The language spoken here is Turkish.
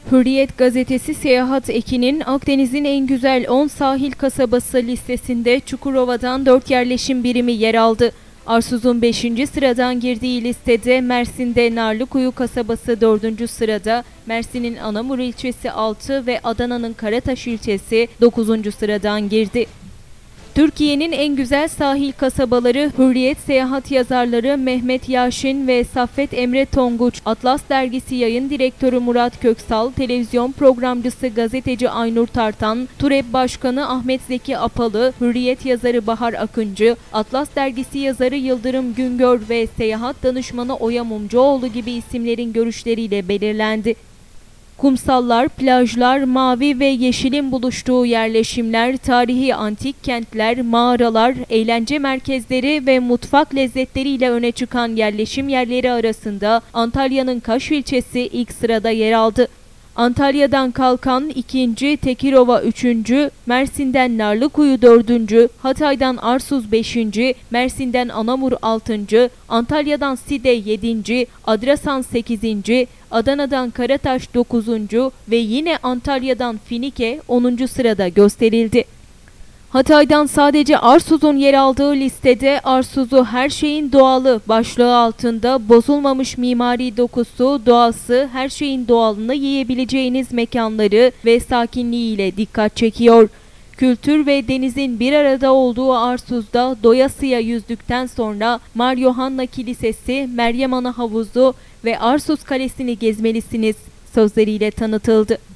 Hürriyet gazetesi Seyahat Eki'nin Akdeniz'in en güzel 10 sahil kasabası listesinde Çukurova'dan 4 yerleşim birimi yer aldı. Arsuz'un 5. sıradan girdiği listede Mersin'de Narlıkuyu kasabası 4. sırada, Mersin'in Anamur ilçesi 6 ve Adana'nın Karataş ilçesi 9. sıradan girdi. Türkiye'nin en güzel sahil kasabaları Hürriyet seyahat yazarları Mehmet Yaşin ve Saffet Emre Tonguç, Atlas Dergisi yayın direktörü Murat Köksal, televizyon programcısı gazeteci Aynur Tartan, TÜREB Başkanı Ahmet Zeki Apalı, Hürriyet yazarı Bahar Akıncı, Atlas Dergisi yazarı Yıldırım Güngör ve seyahat danışmanı Oya Mumcuoğlu gibi isimlerin görüşleriyle belirlendi. Kumsallar, plajlar, mavi ve yeşilin buluştuğu yerleşimler, tarihi antik kentler, mağaralar, eğlence merkezleri ve mutfak lezzetleriyle öne çıkan yerleşim yerleri arasında Antalya'nın Kaş ilçesi ilk sırada yer aldı. Antalya'dan Kalkan 2. Tekirova 3. Mersin'den Narlıkuyu 4. Hatay'dan Arsuz 5. Mersin'den Anamur 6. Antalya'dan Side 7. Adrasan 8. Adana'dan Karataş 9. ve yine Antalya'dan Finike 10. sırada gösterildi. Hatay'dan sadece Arsuz'un yer aldığı listede Arsuz'u her şeyin doğalı başlığı altında bozulmamış mimari dokusu, doğası, her şeyin doğalını yiyebileceğiniz mekanları ve sakinliğiyle dikkat çekiyor. Kültür ve denizin bir arada olduğu Arsuz'da doyasıya yüzdükten sonra Mar Yohanna Kilisesi, Meryem Ana Havuzu ve Arsuz Kalesi'ni gezmelisiniz sözleriyle tanıtıldı.